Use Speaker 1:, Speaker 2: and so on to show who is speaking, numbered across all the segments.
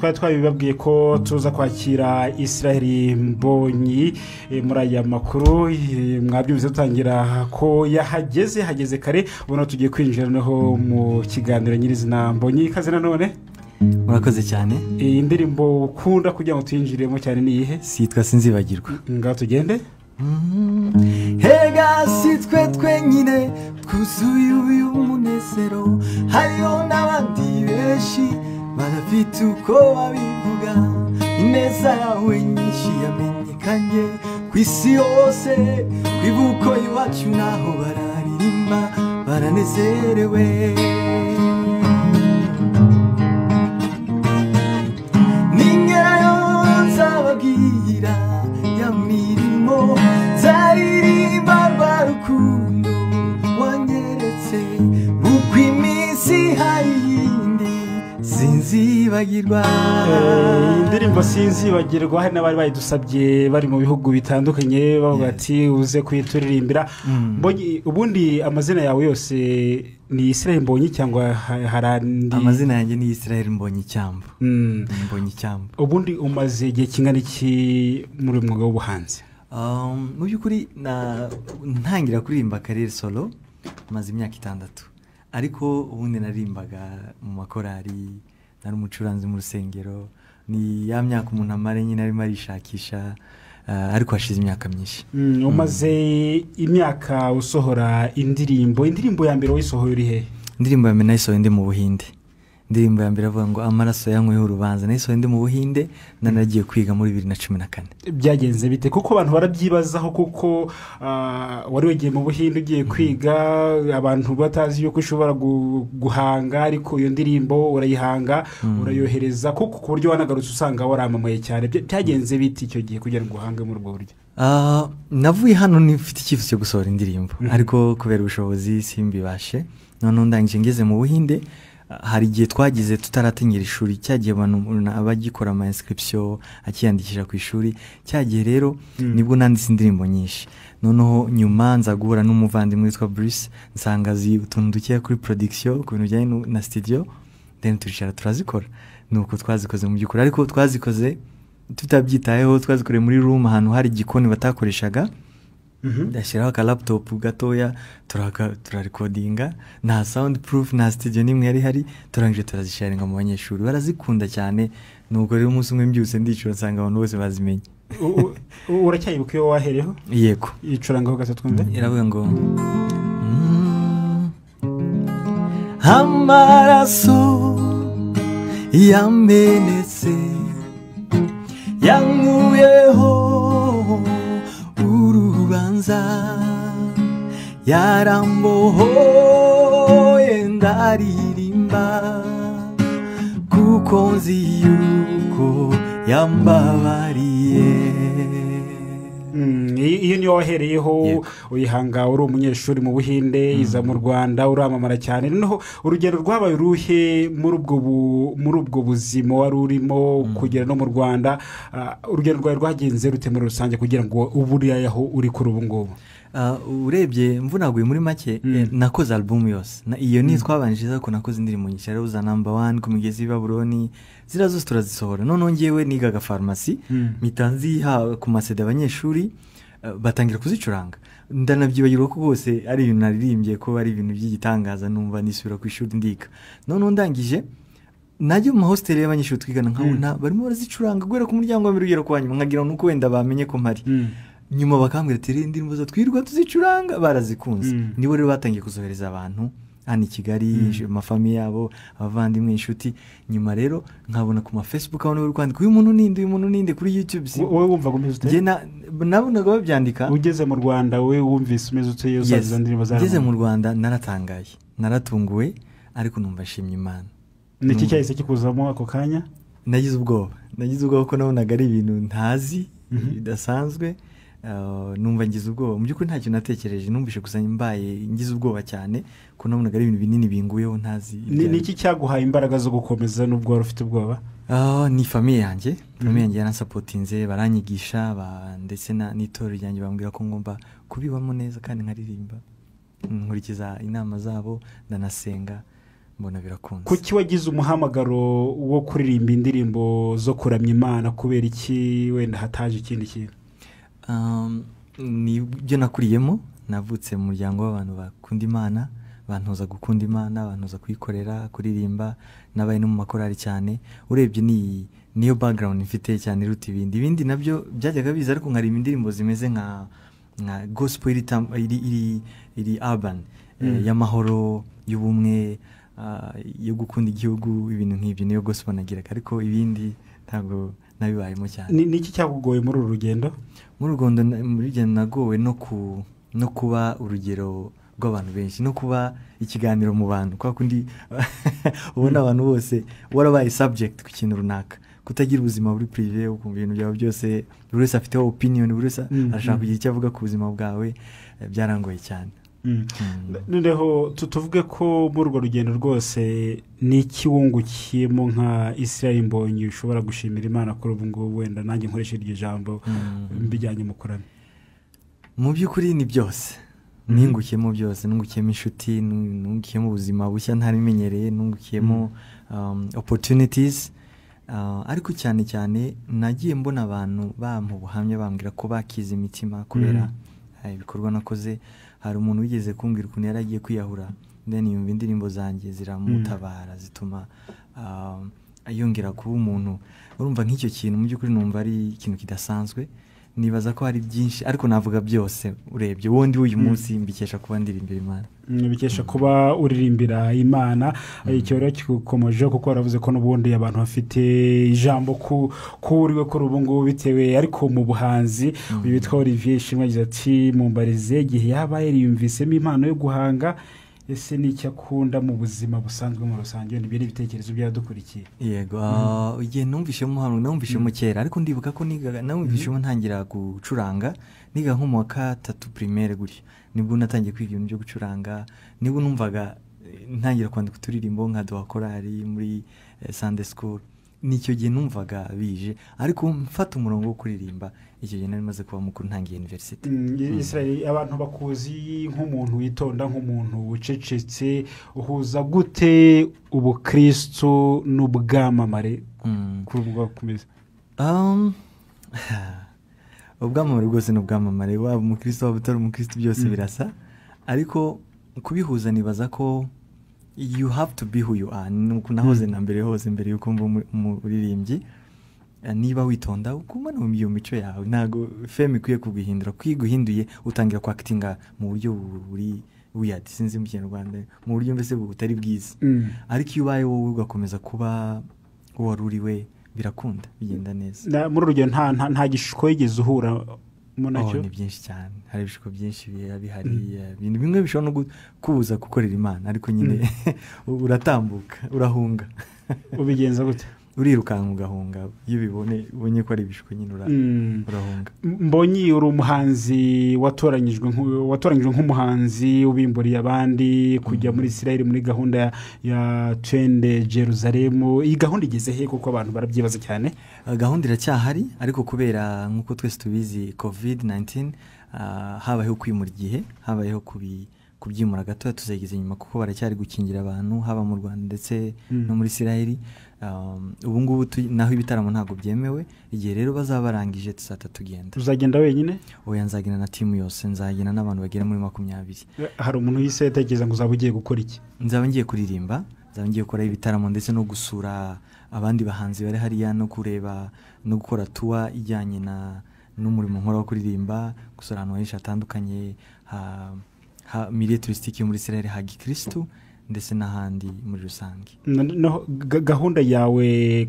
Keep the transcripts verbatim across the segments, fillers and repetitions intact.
Speaker 1: twari twabibabwiye ko tuza kwakira Israel Mbonyi muri aya makuru mwabyumvise tutangira ko yahageze hageze kare ubona tugiye kwinjira naho mu kiganiro nyirizina Mbonyi ikaze nanone
Speaker 2: murakoze cyane
Speaker 1: indirimbo ukunda kugira ngo tuyinjiremo cyane ni iyihe
Speaker 2: sitwa sinzibagirwa
Speaker 1: ngaho tugende
Speaker 2: hega sitwe twenyine twuzuye uyu munezero hariho n'abandi benshi barafite uko babivuga ineza yawe nyinshi yamenyekanye ku isi yose kwibuko iwacu naho bararirimba baranezerewe ningerayo nzababwira ya mirimo zaririmba rwa rukundo wanyeretse uko iminsi hayindi sinzibagirwa
Speaker 1: indirimbo sinzibagirwa hari n'abari bayidusabye bari mu bihugu bitandukanye bavuga ati uze kuyituririmbira Mbonyi ubundi amazina yawe yose ni Israel Mbonyi cyangwa harandi
Speaker 2: amazina yanjye ni Israel Mbonyi cyambo Mbonyi cyambo
Speaker 1: ubundi umaze igihe kingana iki muri mwuga w'ubuhanzi
Speaker 2: mu by'ukuri ntangira kuririmba karere solo maze imyaka itandatu ariko ubundi narimbaga mu makorari nari umucuranzi mu rusengero ni ya myaka umuntu amare nyine arimo arishakisha ariko hashize imyaka myinshi
Speaker 1: umaze imyaka usohora indirimbo indirimbo ya mbere wayisohoye uri he
Speaker 2: indirimbo ya mbere nayisohoye ndi mu Buhinde indirimbo ya mbere avuga ngo amaraso yanyweho urubanza nayisohoye ndi mu Buhinde nanagiye kwiga muri bibiri na cumi na kane
Speaker 1: byagenze bite kuko abantu barabyibazaho kuko wari wagiye mu Buhinde ugiye kwiga abantu batazi yuko ushobora guhanga ariko iyo ndirimbo urayihanga urayohereza kuko ku buryo wanagarutse usanga waramamaye cyane byagenze bite icyo gihe kugira ngo uhange muri ubwo buryo
Speaker 2: navuye hano nifite icyifuzo cyo gusohora indirimbo ariko kubera ubushobozi simbibashe noneho ndangije ngeze mu Buhinde hari igihe twagize tutaratangira ishuri cyagiye abantu abagikora ama inscription akiyandikisha ku ishuri cyagiye rero nibwo nanditse indirimbo nyinshi noneho nyuma nza guhura n'umuvandimwe witwa Bruce nsangazi utuntu dukeya kuri production ku bintu bijyanye na studio then turicara turazikora nuko twazikoze mu by'ukuri ariko twazikoze tutabyitayeho twazikoreye muri room ahantu hari igikoni batakoreshaga ndashyiraho aka laptop gatoya turarekodinga nta soundproof nta studio nimwe yari hari turangije turazisharinga mu banyeshuri barazikunda cyane nuko rero umunsi umwe mbyutse ndicura nsanga abantu bose bazimenye
Speaker 1: uracyayibuka iyo wahereho
Speaker 2: yego
Speaker 1: yicurangaho gato twumve
Speaker 2: iravuga ngo amaraso yamenetse yankuyeho urubanza yarambohoye ndaririmba kuko nzi yuko yambabariye
Speaker 1: iyo niyo wahereyeho uyihanga uri umunyeshuri mu Buhinde iza mu Rwanda uramamara cyane noneho urugero rwabaye ruhe muri ubwo muri ubwo buzima wari urimo kugera no mu Rwanda urugero rwawe rwagenze rute muri rusange kugira ngo uburiye aho uri kuri ubu ngubu
Speaker 2: urebye mvunaguye muri make nakoze album yose iyo ni twabanjiriza ko nakoze indirimbo nyinshi rero za number one ku migezi y'Ibabuloni zira zose turazisohora none ngewe nigaga pharmacy mitanzi ha ku masede abanyeshuri batangira kuzicuranga ndanabyibagirwa ko bose ari ibintu naririmbye ko ari ibintu by'igitangaza numva nisubira ku ishuri ndiga none ndangije najye mu hostel y'abanyeshuri twigana nkabona barimo barazicuranga gwera ku muryango wa mirugero kwa nyuma nkagira nuko wenda bamenye ko mpari nyuma bakambwira ati indirimbo zo twirwa tuzicuranga barazikunze nibo rero batangiye kuzohereza abantu hano i Kigali amafamiye yabo abavandimwe inshuti nyuma rero nkabona ku ma Facebook abone bari kwandika uyu muntu ninde uyu muntu ninde kuri YouTube
Speaker 1: wowe wumva gumeze ute
Speaker 2: je nabonaga babyandika
Speaker 1: ugeze mu Rwanda wowe wumvise umeze ute yo za ndirimbo za
Speaker 2: ugeze mu Rwanda naratangaye naratunguwe ariko numva shimye Imana
Speaker 1: niki cyahise kikuzamo ako kanya
Speaker 2: nagize ubwoba nagize ubwoba ko nabonaga ari ibintu ntazi bidasanzwe numva ngize ubwoba mu by'ukuri ntacyo natekereje numvishe gusa mbaye ngize ubwoba cyane ko nabonaga ari ibintu binini binguyeho ntazi
Speaker 1: niki cyaguhaye imbaraga zo gukomeza n'ubwo wari ufite ubwoba
Speaker 2: ni famiye yanjye famiye yanjye yanasapotinze baranyigisha ndetse n'itorero ryanjye bambwira ko ngomba kubibamo neza kandi nkaririmba nkurikiza inama zabo ndanasenga mbona birakunze.
Speaker 1: kuki wagize umuhamagaro wo kuririmba indirimbo zo kuramya Imana kubera iki wenda hataje ikindi kintu?
Speaker 2: Um, ni byo nakuriyemo, navutse mu muryango w'abantu bakunda Imana, bantoza gukunda Imana, bantoza kuyikorera, kuririmba, nabaye no mu makorari cyane. Urebye ni niyo background mfite cyane iruta ibindi. Ibindi nabyo byajyaga biza ariko nkaririmba indirimbo zimeze nka nka gospel iri iri, iri, iri urban, mm. eh, y'amahoro, y'ubumwe, uh, yo gukunda igihugu, ibintu nk'ibyo niyo gospel nagiraga, ariko ibindi ntabwo nabibayemo cyane.
Speaker 1: Ni iki cyakugoye muri uru rugendo?
Speaker 2: Muri rugendo muri rugendo nagowe no ku no kuba urugero rw'abantu benshi, no kuba ikiganiro mu bantu, kwa kundi ubona abantu bose warabaye subject ku kintu runaka, kutagira ubuzima buri privé, ukumva ibintu byawe byose buri wese afite opinion, buri wese mm, arashaka kugira icyo avuga ku buzima bwawe, byarangoye cyane.
Speaker 1: Mm. Mm. Noneho tuvuge ko muri urwo rugendo rwose ni iki wungukiyemo nka Israel Mbonyi ushobora gushimira Imana kuri ubu ngubu, wenda nanjye nkoresha iryo jambo mm. mbijyanye mu Kurani?
Speaker 2: Mu by'ukuri ni byose, mm. ningukiyemo byose, nungukiyemo inshuti, nungukiyemo ubuzima bushya ntarimenyereye, nungukiyemo mm. um, opportunities, uh, ariko cyane cyane nagiye mbona abantu bampa ubuhamya bambwira ko bakize imitima kubera mm. ibikorwa nakoze. Hari umuntu wigeze kumbwira ukuntu yari agiye kwiyahura, then yumva indirimbo zanjye ziramutabara, zituma uh, yongera kuba umuntu. Urumva nk'icyo kintu mu by'ukuri numva ari ikintu kidasanzwe. Nibaza ko hari byinshi ariko navuga byose, urebye wondi uyu munsi mbikesha kuba ndirimbira Imana.
Speaker 1: Mbikesha kuba uririmbira Imana. Icyo rero kikomeje kuko waravuze ko n'ubundi abantu bafite ijambo ku kuriwe kuri ubu ngubu bitewe, ariko mu buhanzi uyu witwa Olivier Shimwe agize ati mumbarize igihe yaba yariyumvisemo impano yo guhanga, ese ni icyo akunda mu buzima busanzwe mu rusange, n'ibyo n'ibitekerezo byadukurikiye.
Speaker 2: Yego, igihe numvishemo hano numvishemo kera, ariko ndibuka ko niga numvishemo ntangira gucuranga, niga nko mu wa gatatu primaire gutyo, nibwo natangiye kwiga ibintu byo gucuranga. Nibwo numvaga ntangira kwandika uturirimbo nka duha korali muri Sunday school. Nicyo gihe numvaga bije, ariko mfata umurongo wo kuririmba icyo gihe nari maze kuba mukuru ntangiye university.
Speaker 1: Mm, Israel, abantu bakuzi nk'umuntu witonda, nk'umuntu ucecetse, uhuza gute ubukristo n'ubwamamare
Speaker 2: mm.
Speaker 1: kuri ubwo kumeza?
Speaker 2: Um, ubwamamare rwose n'ubwamamare, waba umukristo waba utari umukristo byose mm. birasa, ariko kubihuza nibaza ko you have to be who you are. Nuko nahoze na mbere hose mbere yuko mba umuririmbyi, niba witonda ukumana mu iyo mico yawe, ntago fame ikwiye kuguhindura. Kwiguhinduye utangira kwactinga mu buryo buri weird, sinzi mu Kinyarwanda, mu buryo mbese butari bwiza, mm. ariko iyo ubaye wowe ugakomeza kuba waruriwe birakunda, bigenda neza.
Speaker 1: Muri urugero nta nta gishiko yigeze uhura munacyo?
Speaker 2: Oh, ni byinshi cyane, hari ibishiko byinshi bihari, ibintu mm. bimwe bishobora no kubuza gukorera Imana, ariko nyine mm. uratambuka, urahunga.
Speaker 1: Ubigenza gute?
Speaker 2: Urirukanka ugahunga, iyo bibone ubonye ko ari ibishiko nyine urahunga.
Speaker 1: Mbonyi uri umuhanzi watoranyijwe watoranyijwe nk'umuhanzi ubimburiye abandi kujya muri Israel muri gahunda ya Twende Jerusalem. Iyi gahunda igeze he kuko abantu barabyibaza cyane?
Speaker 2: Gahunda iracyahari, ariko kubera nkuko twese tubizi covid nineteen, uh, habayeho kwimura igihe, habayeho kubi kubyimura gato tuzageze nyuma kuko baracyari gukingira abantu haba mu Rwanda ndetse mm. no muri Israel. Um, ubu ngubu naho ibitaramo ntago byemewe, igihe rero bazaba barangije tuzata tugenda.
Speaker 1: Uzagenda wenyine?
Speaker 2: Oya, nzagenda na team yose, nzagenda n'abantu bagera muri makumyabiri.
Speaker 1: Hari umuntu yise yatekereza ngo uzaba ugiye gukora iki?
Speaker 2: Nzaba ngiye kuririmba, nzaba ngiye gukora ibitaramo ndetse no gusura abandi bahanzi bari hariya, no kureba no gukora tour ijyanye na n'umurimo nkora wo kuririmba, gusura ahantu henshi hatandukanye, ha, ha milieu touristique muri Israel, ha gikristo ndetse n'ahandi muri rusange.
Speaker 1: No, gahunda yawe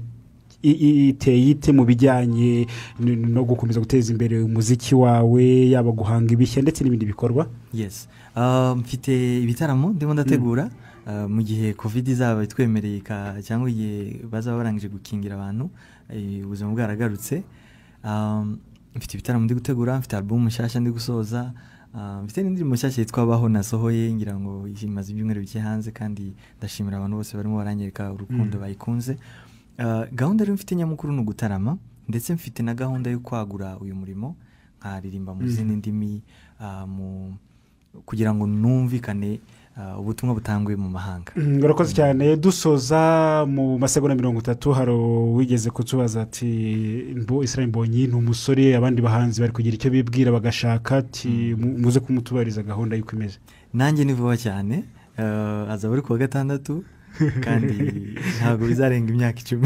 Speaker 1: iteye ite mu bijyanye no gukomeza guteza imbere umuziki wawe, yaba guhanga ibishya ndetse n'ibindi bikorwa?
Speaker 2: Yes, mfite uh, ibitaramo ndimo ndategura mm. uh, mu gihe covid izaba itwemereye cyangwa igihe bazaba barangije gukingira abantu ubuzima uh, bwaragarutse. Um, mfite ibitaramo ndi gutegura, mfite album nshyashya ndi gusoza, Uh, mfite n'indirimbo nshyashya yitwa Baho nasohoye, ngira ngo imaze ibyumweru bike hanze, kandi ndashimira abantu bose barimo baranyereka urukundo mm. bayikunze. Uh, gahunda rero mfite nyamukuru no gutarama, ndetse mfite na gahunda yo kwagura uyu murimo, nkaririmba mu zindi ndimi, uh, mu kugira ngo numvikane uh, ubutumwa butangwe mu mahanga.
Speaker 1: Urakoze cyane. Dusoza mu masegonda mirongo itatu hari wigeze kutubaza ati mbo Israel Mbonyi ni umusore abandi bahanzi bari kugira icyo bibwira bagashaka ati muze kumutubariza gahunda y'uko imeze.
Speaker 2: Nanjye ni vuba cyane uh, azaba ari kuwa gatandatu kandi ntabwo bizarenga imyaka icumi.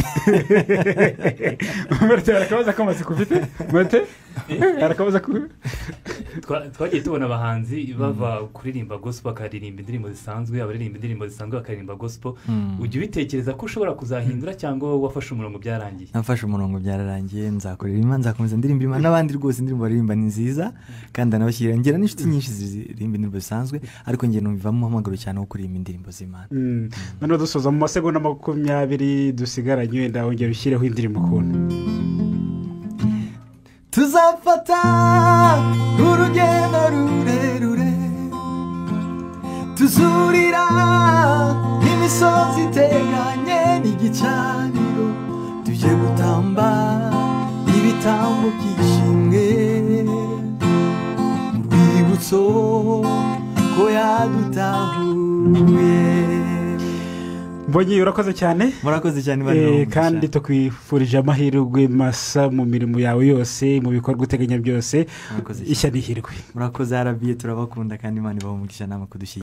Speaker 1: Murte arakabaza kamaze kufite murte arakabaza ku
Speaker 3: twagiye tubona abahanzi bava kuririmba gospel bakaririmba indirimbo zisanzwe abaririmba indirimbo zisanzwe bakaririmba gospel. Ujye ubitekereza ko ushobora kuzahindura cyangwa wafashe umurongo byarangiye?
Speaker 2: Nafashe umurongo byararangiye, nzakorera Imana, nzakomeza ndirimba Imana n'abandi rwose indirimbo baririmba ni nziza kandi anabashyira ngira n'inshuti nyinshi ziririmba indirimbo zisanzwe ariko ngiye numvamo amaguru cyane wo kuririmba indirimbo z'Imana.
Speaker 1: None dusoza mu masegonda makumyabiri dusigaranye wenda wongera ushyireho indirimbo kuntu.
Speaker 2: Tuzafata urugendo rurerure tuzurira imisozi iteganye n'igicaniro tujye gutamba ibitambo by'ishimwe mu rwibutso ko yadutahuye.
Speaker 1: Mbonyi urakoze cyane.
Speaker 2: Murakoze cyane
Speaker 1: bari kandi tukwifurije amahirwe masa mu mirimo yawe yose mu bikorwa uteganya byose. Ishya n'ihirwe.
Speaker 2: Murakoze arabiye turabakunda kandi Imana ibahe umugisha nama kudushyigikira.